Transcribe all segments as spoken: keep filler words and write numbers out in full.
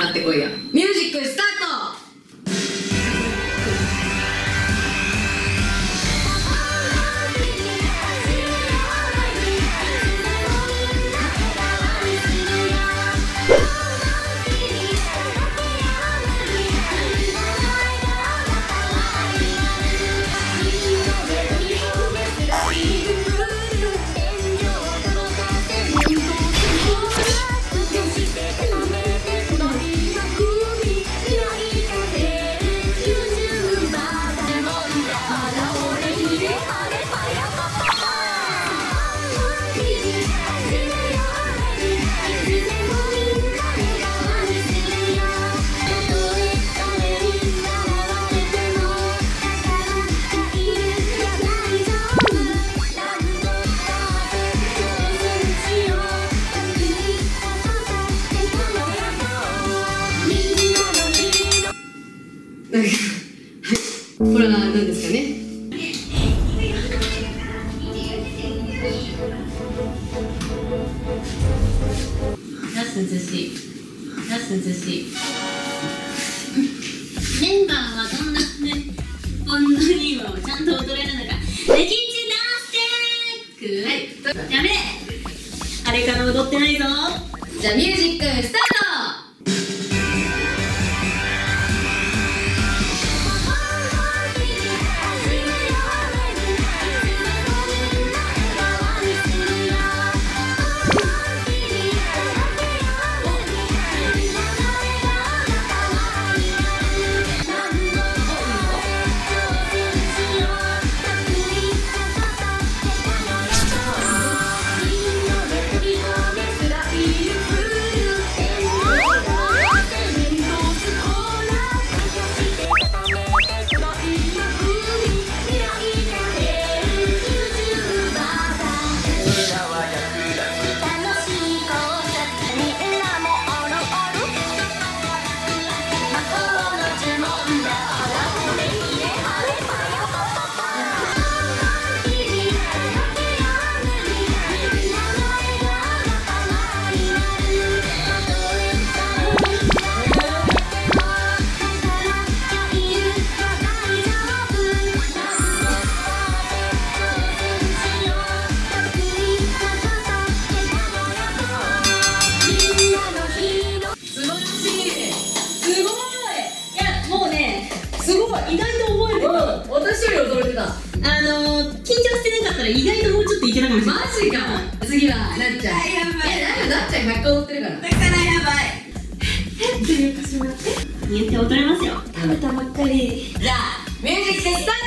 上がってこいや。ミュージックスタート。これは何ですかね。 ラス涼しい。ラス涼しい。メンバーはどんなね、こんなに今をちゃんと踊れるのか。レキチダンスチェック。はい。やめ。あれから踊ってないぞ。 じゃあミュージックスタート。 意外と覚えてた。 私より驚いてた。 あのー、緊張してなかったら意外ともうちょっといけたかもしれない。 マジか。次はなっちゃん。 やばい。 え、なっちゃんひゃっかい踊ってるから。 だからやばい。えっていうかしまって。言って踊れますよ。食べたばっかり。 じゃあミュージックスタート。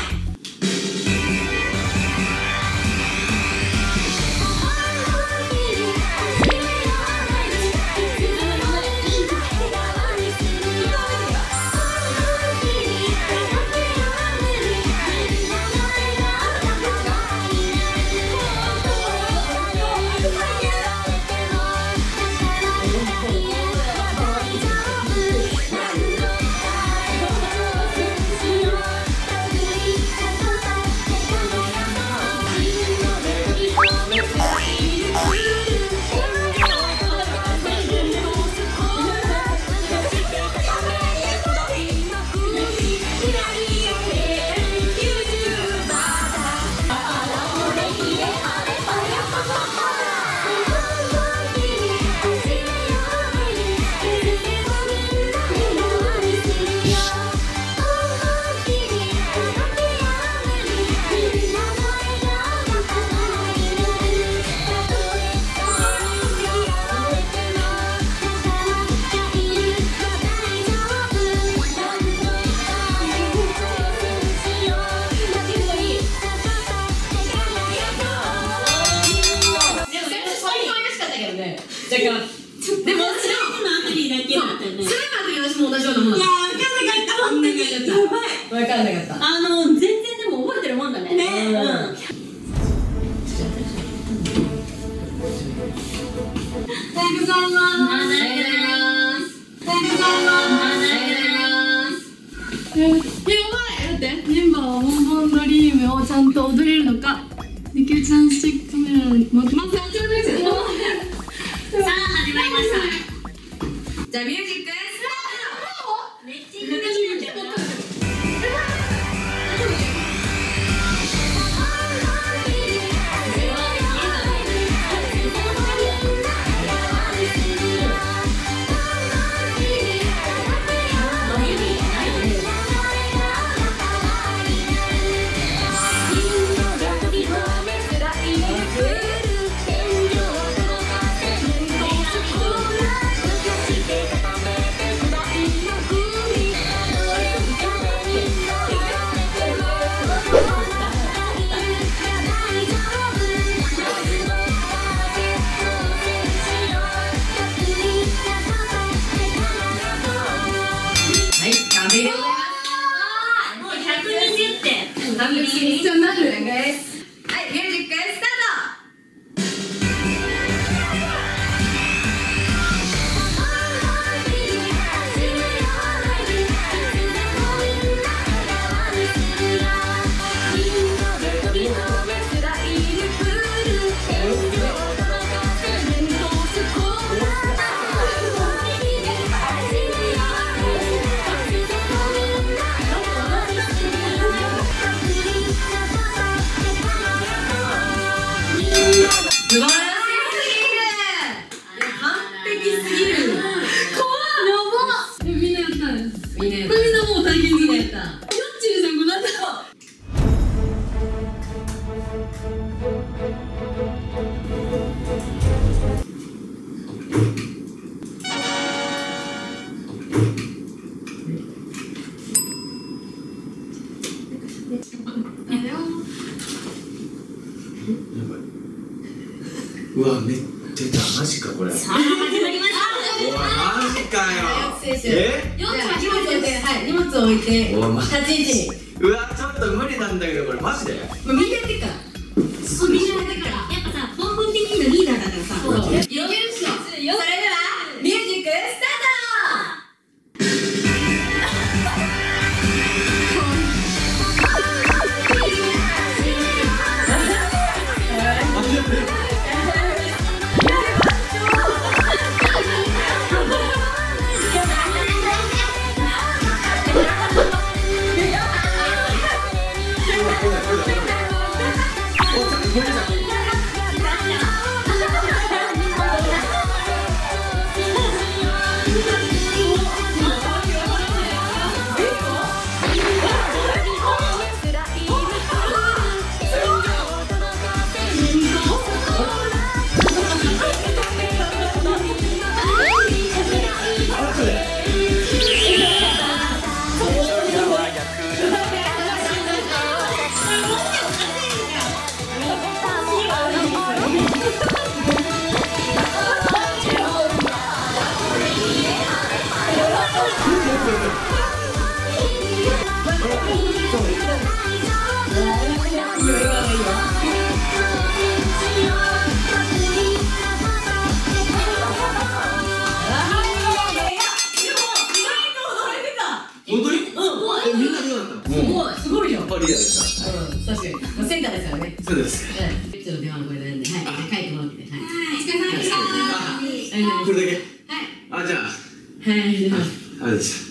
でもスライムのアプリだけだったよね。 スライムの時私も同じようなもんだ。 いやー、分かんなかった。本当にやばい。 分かんなかった。 あの全然でも覚えてるもんだね。ねえ。うん。 おはようございます。おはようございます。おはようございます。え、やばい。だってメンバーはボンボンドリームをちゃんと踊れるのか。できるチャンスチェックカメラにまずあちらですよ。 さあ始まりました。 じゃあミュージックスタート。めっちゃいい曲だった。 一緒になるね。 はい、ミュージックスタート。素晴らしすぎる。完璧すぎる。怖っ。やばっ。 みんなやったね。 みんなやった。 これみんなもう体験済み。 やった。 よっちゅうさんごなんだろう。 うわ、めっちゃマジかこれ。 さあ始まりました。 おい、マジかよ。 え？ よっちゅう荷物置いて、はい、荷物置いて、 おいま立ち位置に。 うわ、ちょっと無理なんだけど、これマジで。 もうみんなやってっから。そう、みんなやってっから。やっぱさ、根本的なリーダーだからさ。そう。いけるっしょ。それではミュージックスタート。 本当に？え、みんなどうだったの？ もうすごいよ。 やっぱりリーダーでした。 うん、確かに。もうセンターですからね。 そうです。 うん。うちの電話のこれなんで、はい、書いてもらって、はい。 お疲れ様でした。 はい。 これだけ？ はい。 あ、じゃあ。 はい、では。 あれでした。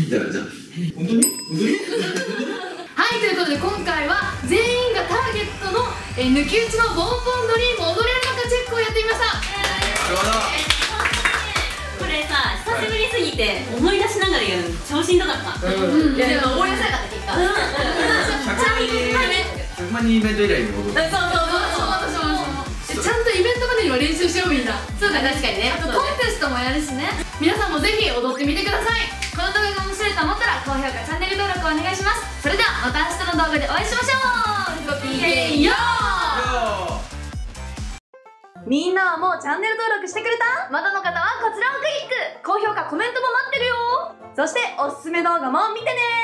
じゃあ、じゃあ。本当に？本当に？ はい、ということで今回は全員がターゲットのえー抜き打ちのボンボンドリーム踊れるのかチェックをやってみました。 なるほど。 これさ、久しぶりすぎて思い出しながらやるの超しんどかった。 うん。 いや、でも思い出せなかった結果。 ひゃくまん人イベント以来に戻る。 そうそうそうそう。 ちゃんとイベントまでには練習しようみんな。 そうだ、確かにね。 あとコンテストもやるしね。皆さんもぜひ踊ってみてください。この動画が面白いと思ったら高評価、チャンネル登録お願いします。それではまた明日の動画でお会いしましょう。ごきげんよう。みんなはもうチャンネル登録してくれた？まだの方はこちらをクリック。高評価、コメントも待ってるよ。そしておすすめ動画も見てね。